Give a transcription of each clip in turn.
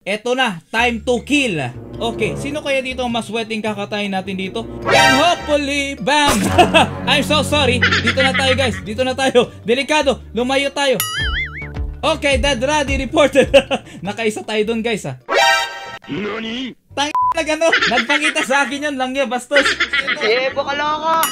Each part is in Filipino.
Eto na, time to kill. Okay, sino kaya dito ang mas sweating kakatayin natin dito? And hopefully, bam! I'm so sorry. Dito na tayo guys, dito na tayo. Delikado, lumayo tayo. Okay, dead ready reported. Nakaisa tayo dun guys ha. Nani? Tang na gano, nagpakita sa akin yun lang yan, bastos. Kaloko.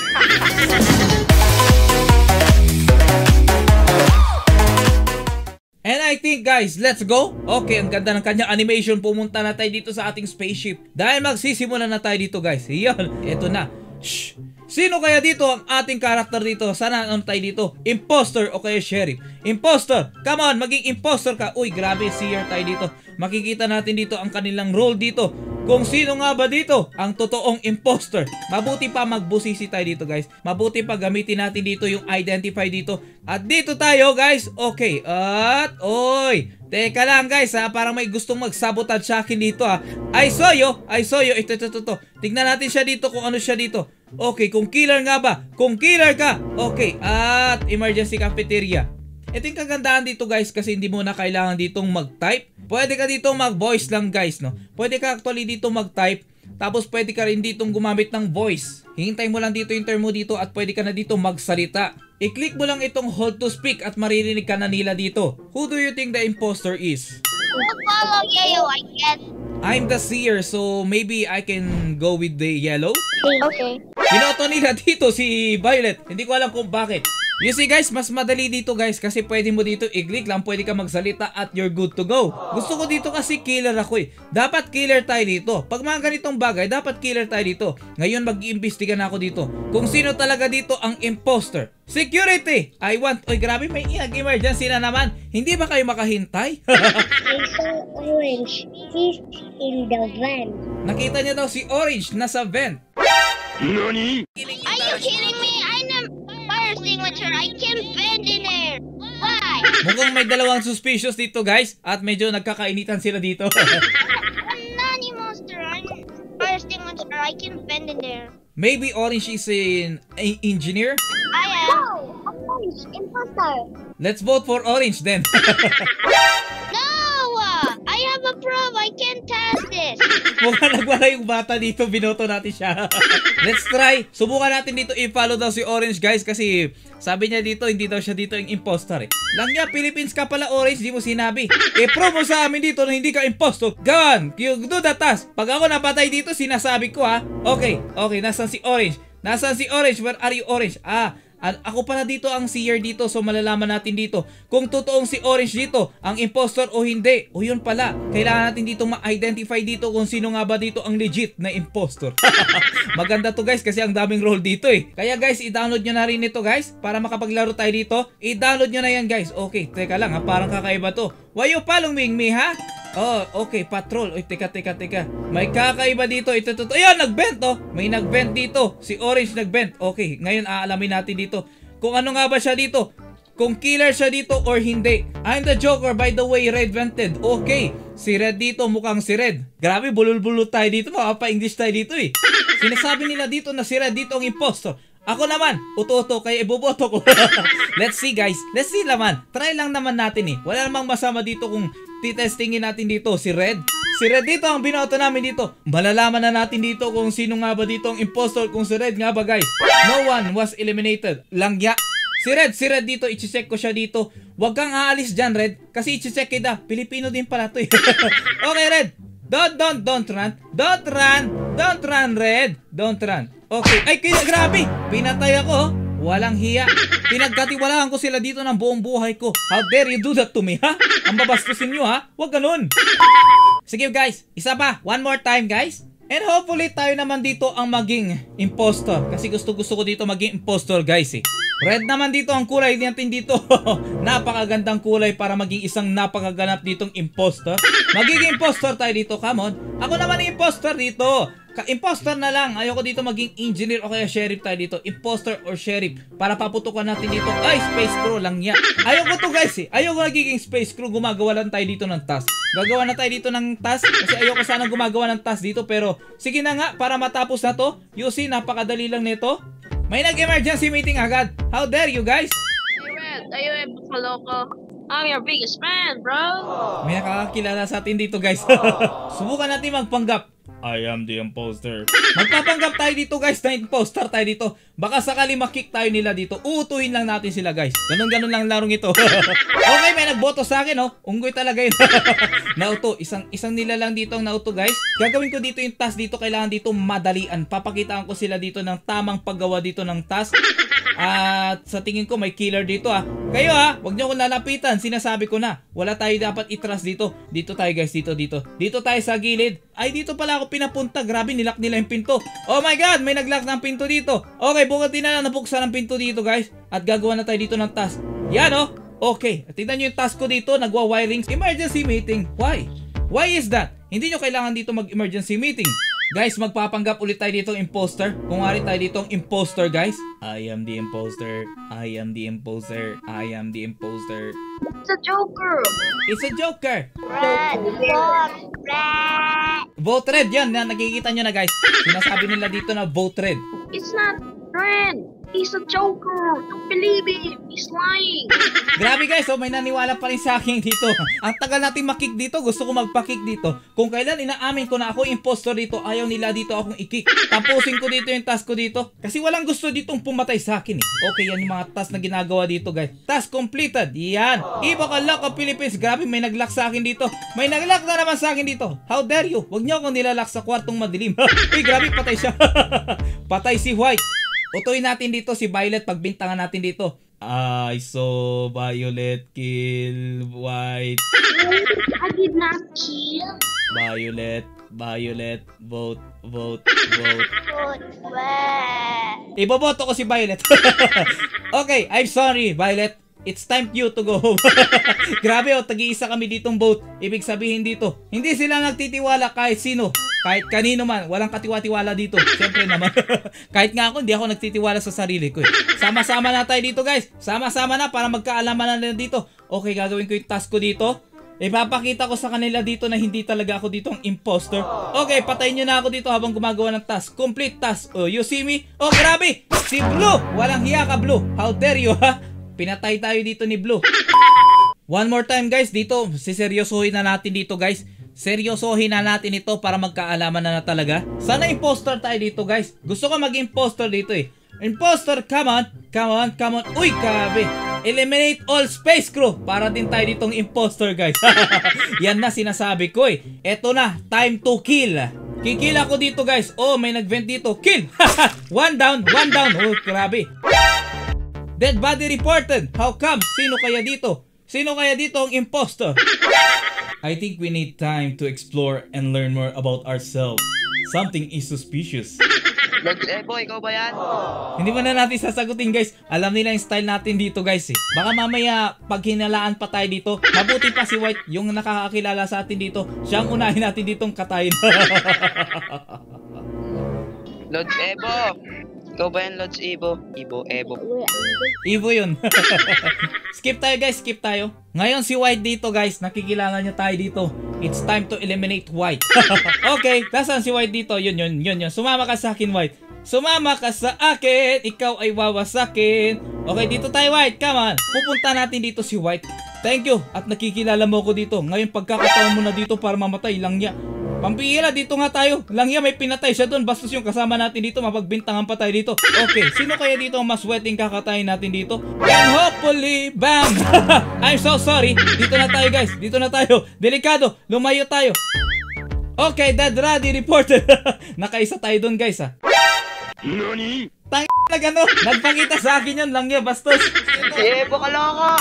And I think guys, let's go. Okay, ang ganda ng kanyang animation. Pumunta na tayo dito sa ating spaceship. Dahil magsisimula na tayo dito guys. Iyon, eto na. Shh. Sino kaya dito ang ating karakter dito? Sana ano tayo dito? Impostor o kaya sheriff? Impostor! Come on, maging impostor ka. Uy, grabe, seer tayo dito. Makikita natin dito ang kanilang role dito. Kung sino nga ba dito ang totoong impostor. Mabuti pa magbusisi tayo dito guys. Mabuti pa gamitin natin dito yung identify dito. At dito tayo guys. Okay. At oy, teka lang guys ha. Parang may gustong magsabotage sa akin dito ha. I saw you. Ito. Tignan natin siya dito kung ano siya dito. Okay, kung killer nga ba? Kung killer ka. Okay, at emergency cafeteria. Ito yung kagandahan dito guys kasi hindi mo na kailangan ditong mag-type. Pwede ka dito mag-voice lang guys, no? Pwede ka actually dito mag-type. Tapos pwede ka rin ditong gumamit ng voice. Hihintay mo lang dito yung term mo dito at pwede ka na dito magsalita. I-click mo lang itong hold to speak at maririnig ka na nila dito. Who do you think the imposter is? Follow yellow, I guess. I'm the seer, so maybe I can go with the yellow? Okay. Binoto nila dito si Violet. Hindi ko alam kung bakit. You see guys, mas madali dito guys kasi pwede mo dito i-click lang, pwede ka magsalita at you're good to go. Gusto ko dito kasi killer ako eh. Dapat killer tayo dito. Pag mga ganitong bagay, dapat killer tayo dito. Ngayon mag-iimbestiga na ako dito kung sino talaga dito ang imposter. Security! I want... Oy, grabe, may emergency na naman. Hindi ba kayo makahintay? I saw Orange. He's in the van. Nakita niya daw si Orange nasa vent. Nani? Are you kidding me? I'm a fire extinguisher. I can't vent in there. Why? Mukhang may dalawang suspicious dito guys at medyo nagkakainitan sila dito. I'm not a monster. I'm a fire extinguisher. I can vent in there. Maybe Orange is an engineer? I am. No, Orange, imposter. Let's vote for Orange then. No! I have a proof. I can't test this. Mukhang nagwala yung bata dito, binoto natin siya. Let's try. Subukan natin dito i-follow daw si Orange guys kasi sabi niya dito hindi daw siya dito yung imposter eh. Langya, Philippines ka pala Orange, di mo sinabi. I-prove mo sa amin dito na hindi ka imposter. Go on, you do the task. Pag ako napatay dito, sinasabi ko ha. Okay, nasan si Orange? Nasaan si Orange? Where are you Orange? Ako pala dito ang seer dito, so malalaman natin dito kung totoong si Orange dito ang impostor o hindi. O yun pala, kailangan natin dito ma-identify dito kung sino nga ba dito ang legit na impostor. Maganda to guys kasi ang daming role dito eh. Kaya guys, i-download nyo na rin ito guys para makapaglaro tayo dito. I-download nyo na yan guys. Okay, teka lang ha, parang kakaiba to. Why you following me ha? Oh, okay, patrol. Uy, teka. May kakaiba dito. Ito. Ayan, nag-vent oh. May nag-vent dito. Si Orange nag-vent. Okay, ngayon aalamin natin dito kung ano nga ba siya dito. Kung killer siya dito or hindi. I'm the Joker, by the way, Red vented. Okay, si Red dito, mukhang si Red. Grabe, bulol-bulol tayo dito. Makapa-English tayo dito eh. Sinasabi nila dito na si Red dito ang impostor. Ako naman, uto-uto, kaya iboboto ko. Let's see guys, let's see naman. Try lang naman natin eh. Wala namang masama dito kung titestingin natin dito si Red. Si Red dito ang binoto namin dito. Malalaman na natin dito kung sino nga ba dito ang impostor. Kung si Red nga ba guys. No one was eliminated. Langya. Si Red dito, i-check ko siya dito. Huwag kang aalis dyan Red. Kasi i-check kita. Pilipino din pala to eh. Okay Red. Don't run Red. Don't run. Okay. Ay, grabe. Pinatay ako. Walang hiya. Pinagkatiwalaan ko sila dito ng buong buhay ko. How dare you do that to me, ha? Ang babastusin nyo, ha? Huwag ganun. Sige, guys. Isa pa. One more time, guys. And hopefully, tayo naman dito ang maging impostor. Kasi gusto ko dito maging impostor, guys, eh. Red naman dito ang kulay natin dito. Napakagandang kulay para maging isang napakaganap ditong impostor. Magiging impostor tayo dito. Come on. Ako naman ang impostor dito. Impostor na lang. Ayoko dito maging engineer o kaya sheriff tayo dito. Impostor or sheriff. Para paputukan natin dito. Ay, space crew lang yan. Ayoko to guys eh. Ayoko nagiging space crew. Gumagawa lang tayo dito ng task. Gagawa na tayo dito ng task. Kasi ayoko sana gumagawa ng task dito. Pero sige na nga. Para matapos na to. You see, napakadali lang nito. May nag-emergency meeting agad. How dare you guys? Hey Red, are you able to Kaloko? I'm your biggest fan, bro. May nakakakilala sa atin dito, guys. Subukan natin magpanggap. I am the imposter. Magpapanggap tayo dito, guys, na imposter tayo dito. Baka sakali makick tayo nila dito. Uutuhin lang natin sila, guys. Ganon lang larong ito. Okay, may nagboto sa akin, oh. Unggoy talaga yun. Nauto. Isang nila lang dito ang nauto, guys. Gagawin ko dito yung task dito. Kailangan dito madalian. Papakitaan ko sila dito ng tamang paggawa dito ng task. At sa tingin ko may killer dito, ah. Kayo, ah, wag niyo akong lalapitan. Sinasabi ko na. Wala tayo dapat i-trust dito. Dito tayo, guys. Dito. Dito tayo sa gilid. Ay, dito pala ako pinapunta. Grabe, nilock nila yung pinto. Oh my God, may naglock ng pinto dito. Okay, bukatin na lang nabuksan ang pinto dito, guys. At gagawa na tayo dito ng task. Yan, oh. Okay, tingnan nyo yung task ko dito. Nagwa-wiring. Emergency meeting. Why? Why is that? Hindi nyo kailangan dito mag-emergency meeting. Guys, magpapanggap ulit tayo ditong imposter. Kung nga rin tayo ditong imposter, guys. I am the imposter. I am the imposter. I am the imposter. It's a joker. It's a joker. Red, red. Vote red, yan. Nakikita nyo na, guys. Sinasabi nila dito na vote red. It's not red. He's a joker. Don't believe him. He's lying. Grabe, guys, oh, may naniwala pa rin sa akin dito. Ang tagal natin makick dito. Gusto ko magpa-kick dito. Kung kailan inaamin ko na ako impostor dito, ayaw nila dito akong i-kick. Tapusin ko dito yung task ko dito. Kasi walang gusto ditong pumatay sa akin, eh. Okay, yan yung mga task na ginagawa dito, guys. Task completed. Yan. Iba Kaloko Philippines. Grabe, may nag-lock sa akin dito. May nag-lock na naman sa akin dito. How dare you? Huwag niyo akong nilalak sa kwartong madilim. Uy, grabe, patay siya. Patay si White. Utuin natin dito si Violet, pagbintangan natin dito. I saw Violet kill White. I did not kill. Violet, vote. Vote Iboboto ko si Violet. Okay, I'm sorry, Violet. It's time you to go home. Grabe, oh, tag-iisa kami ditong vote. Ibig sabihin dito, hindi sila nagtitiwala kahit sino. Kahit kanino man, walang katiwa-tiwala dito. Siyempre naman. Kahit nga ako, hindi ako nagtitiwala sa sarili ko, eh. Sama-sama na tayo dito, guys. Sama-sama na para magkaalaman na dito. Okay, gagawin ko yung task ko dito. Ipapakita ko sa kanila dito na hindi talaga ako dito ang imposter. Okay, patayin nyo na ako dito habang gumagawa ng task. Complete task. Oh, you see me? Oh, grabe! Si Blue! Walang hiya ka, Blue. How dare you, ha? Pinatay tayo dito ni Blue. One more time, guys. Dito, siseryosohin na natin dito, guys. Seryosohin na natin ito para magkaalaman na talaga. Sana imposter tayo dito, guys. Gusto ko mag-imposter dito, eh. Imposter, come on. Uy, grabe. Eliminate all space crew. Para din tayo ditong imposter, guys. Yan na sinasabi ko, eh. Eto na, time to kill. Kikil ako dito, guys. Oh, may nag-vent dito. Kill. One down. Oh, grabe. Dead body reported. How come? Sino kaya dito ang imposter? I think we need time to explore and learn more about ourselves. Something is suspicious. Lods Ebo, ikaw ba yan? Hindi ba na natin sasagutin, guys? Alam nila yung style natin dito, guys, eh. Baka mamaya pag hinalaan pa tayo dito, mabuti pa si White, yung nakakakilala sa atin dito. Siyang unahin natin ditong katayin. Lods Ebo. Ikaw ba yan, Lods Ebo? Ebo. Evo yun. Skip tayo, guys. Skip tayo. Ngayon si White dito, guys. Nakikilala niya tayo dito. It's time to eliminate White. Okay. Nasaan si White dito? Yun. Sumama ka sa akin, White. Sumama ka sa akin. Ikaw ay wawasakin. Okay, dito tayo, White. Come on. Pupunta natin dito si White. Thank you. At nakikilala mo ko dito. Ngayon pagkakataon mo na dito para mamatay lang niya. Pampihira, dito nga tayo. Langya, may pinatay siya doon. Bastos yung kasama natin dito. Mapagbintangan pa tayo dito. Okay, sino kaya dito ang mas wedding kakatayin natin dito? And hopefully, bam! I'm so sorry. Dito na tayo, guys. Dito na tayo. Delikado. Lumayo tayo. Okay, dead ready reported. Nakaisa tayo doon, guys, ha. NANI? Tang na gano. Nagpakita sa akin yun, Langya. Bastos. Ebo Kaloko.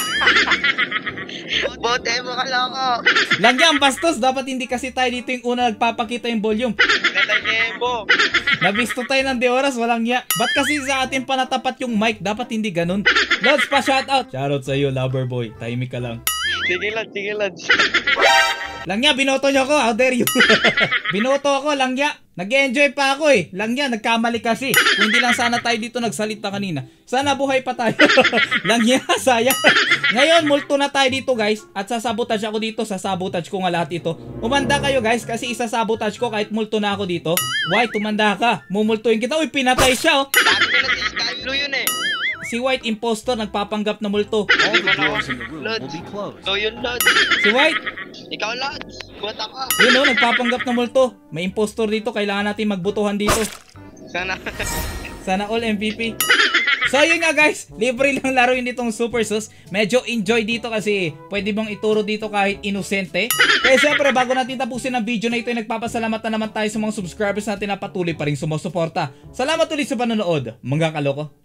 Bote Ebo Kaloko. Langya, ang bastos. Dapat hindi kasi tayo dito yung una nagpapakita yung volume. Natay ni Ebo. Nabisto tayo ng 2 oras, walang niya. Ba't kasi sa atin panatapat yung mic? Dapat hindi ganun. Lods, pa shoutout. Shoutout sa iyo, lover boy. Tahimik ka lang. Sige, Lods. Langya, binoto niyo ako. How dare you? Binoto ako, Langya. Nag-enjoy pa ako, eh. Langya, nagkamali kasi. Kung hindi lang sana tayo dito nagsalita kanina. Sana buhay pa tayo. Langya, sayang. Ngayon, multo na tayo dito, guys. At sasabotage ako dito. Sasabotage ko nga lahat ito. Umanda kayo, guys, kasi isasabotage ko kahit multo na ako dito. Why? Tumanda ka. Mumultuin kita. Uy, pinatay siya, oh. Sabi ko na si Sky Blue yun, eh. Si White impostor, nagpapanggap na multo. All the doors in the room will Lods. be closed. So yun, Lods. Si White, Ikaw, Lods. Buhat ako. yun o, nagpapanggap na multo. May impostor dito, kailangan natin magbutuhan dito. Sana. Sana all MVP. So yun nga guys, libre lang laro yun itong SuperSus. Medyo enjoy dito kasi pwede bang ituro dito kahit inosente. Kaya siyempre bago natin tapusin ang video na ito, ay nagpapasalamat na naman tayo sa mga subscribers natin na patuloy pa rin sumusuporta. Salamat ulit sa panonood, mga kaloko.